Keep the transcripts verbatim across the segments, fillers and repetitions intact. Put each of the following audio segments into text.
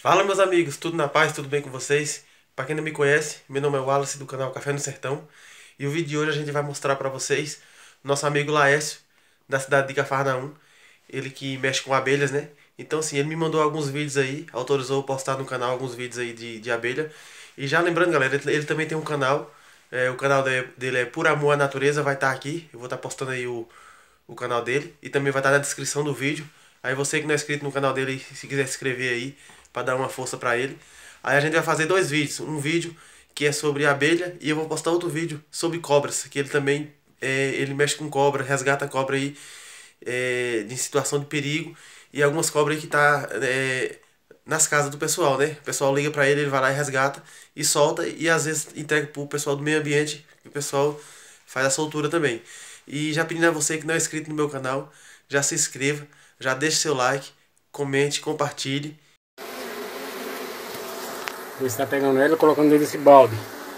Fala, meus amigos, tudo na paz, tudo bem com vocês? Para quem não me conhece, meu nome é Wallace do canal Café no Sertão e o vídeo de hoje a gente vai mostrar para vocês nosso amigo Laércio, da cidade de Cafarnaum, ele que mexe com abelhas, né? Então, assim, ele me mandou alguns vídeos aí, autorizou eu postar no canal alguns vídeos aí de, de abelha. E já lembrando, galera, ele, ele também tem um canal, é, o canal de- dele é Por Amor à Natureza, vai estar aqui, eu vou estar postando aí o, o canal dele e também vai estar na descrição do vídeo. Aí você que não é inscrito no canal dele, se quiser se inscrever aí para dar uma força para ele. Aí a gente vai fazer dois vídeos, um vídeo que é sobre abelha e eu vou postar outro vídeo sobre cobras, que ele também é, ele mexe com cobra, resgata cobra aí é, em situação de perigo e algumas cobras aí que tá é, nas casas do pessoal, né? O pessoal liga para ele, ele vai lá e resgata e solta e às vezes entrega pro pessoal do meio ambiente, que o pessoal faz a soltura também. E já pedindo a você que não é inscrito no meu canal, já se inscreva, já deixe seu like, comente, compartilhe. Você está pegando ela e colocando dentro desse balde.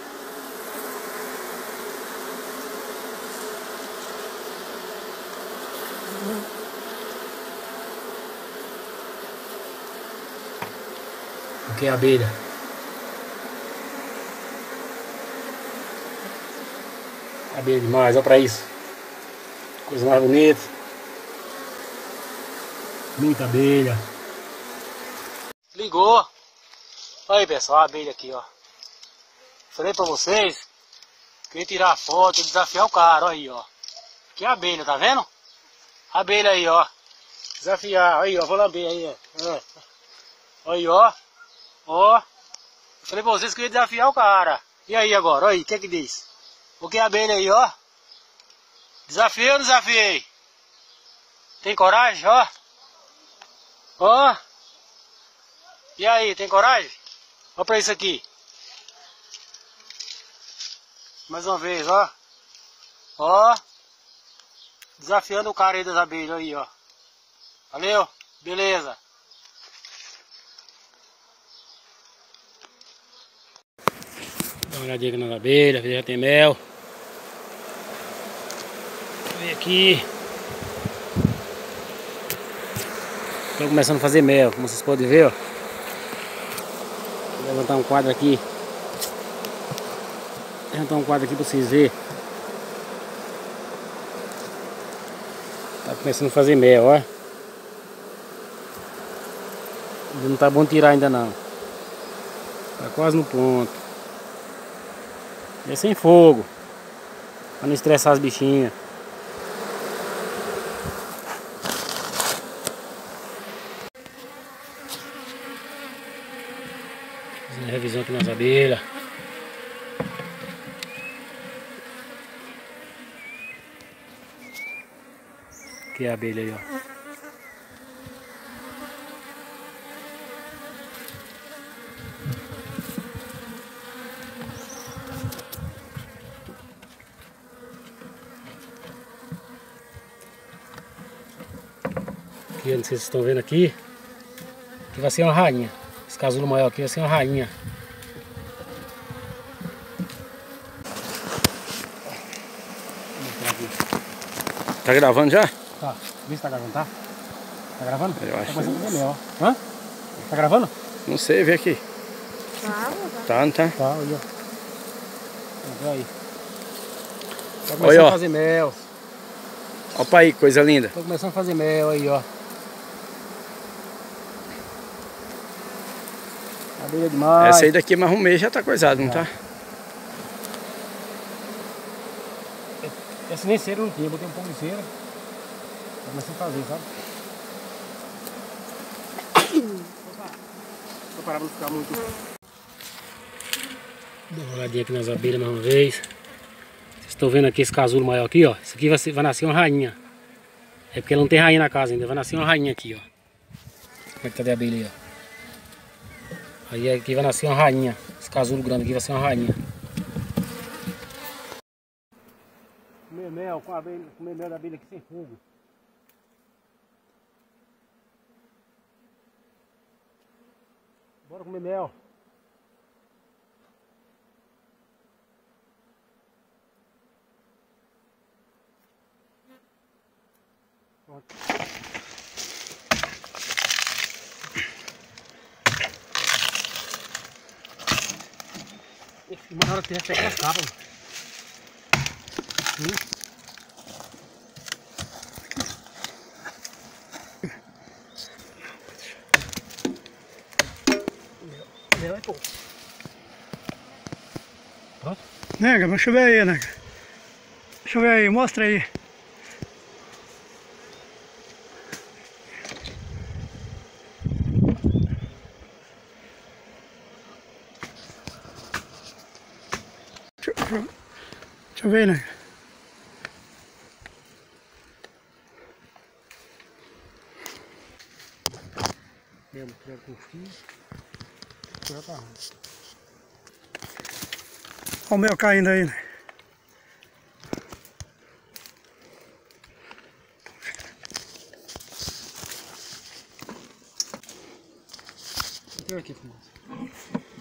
Aqui é a abelha. Abelha demais, olha pra isso. Coisa mais bonita. Muita abelha. Ligou. Olha aí, pessoal, a abelha aqui, ó. Falei pra vocês que eu ia tirar a foto e desafiar o cara, olha aí, ó. Aqui é a abelha, tá vendo? A abelha aí, ó. Desafiar, aí, ó, vou lamber aí, ó. É. Aí, ó. Ó. Falei pra vocês que eu ia desafiar o cara. E aí agora, olha aí, o que é que diz? O que é a abelha aí, ó? Desafiei ou desafiei? Tem coragem, ó? Ó. E aí, tem coragem? Olha pra isso aqui. Mais uma vez, ó. Ó. Desafiando o cara aí das abelhas aí, ó. Valeu? Beleza. Dá uma olhadinha aqui nas abelhas, já tem mel. Vem aqui. Estou começando a fazer mel, como vocês podem ver, ó. Vou levantar um quadro aqui. Vou levantar um quadro aqui para vocês verem. Tá começando a fazer mel, ó. Não tá bom tirar ainda não. Tá quase no ponto. É sem fogo. Pra não estressar as bichinhas. Fazendo revisão aqui nas abelhas. Aqui é a abelha aí, ó. Aqui, não sei se vocês estão vendo aqui. Aqui vai ser uma rainha. Esse casulo maior aqui vai ser uma rainha. Tá gravando já? Tá, vê se tá gravando, tá? Tá gravando? Eu acho tá que que não. Ó. Hã? Tá gravando? Não sei, vê aqui. Tá, Tá, não tá? Tá, aí, ó. Vê aí. Tá Olha, começando ó. a fazer mel. Opa aí, coisa linda. Tô começando a fazer mel aí, ó. Abelha demais. Essa aí daqui mais um mês já tá coisada, não Tá. tá? Essa nem cera não tinha, botei um pouco de cera. Tô começando a fazer, sabe? Vou parar pra não ficar muito. Dá uma olhadinha aqui nas abelhas mais uma vez. Vocês estão vendo aqui esse casulo maior aqui, ó. Isso aqui vai, ser, vai nascer uma rainha. É porque ela não tem rainha na casa ainda. Vai nascer uma rainha aqui, ó. Como é que tá de abelha aí, ó. Aí aqui vai nascer uma rainha. Esse casulo grande aqui vai ser uma rainha. Comer mel com a abelha, comer mel da abelha aqui sem fogo. Bora comer mel. Pronto. Uma hora que tem até as capas. Hum. Meu é pouco. Pronto? Nega, deixa eu ver aí, nega. Deixa eu ver aí, mostra aí. Deixa, deixa, deixa eu ver, nega. Mesmo, pega com fio. Pega pra rua. Olha o meu caindo aí, né? Pega aqui, fumaça.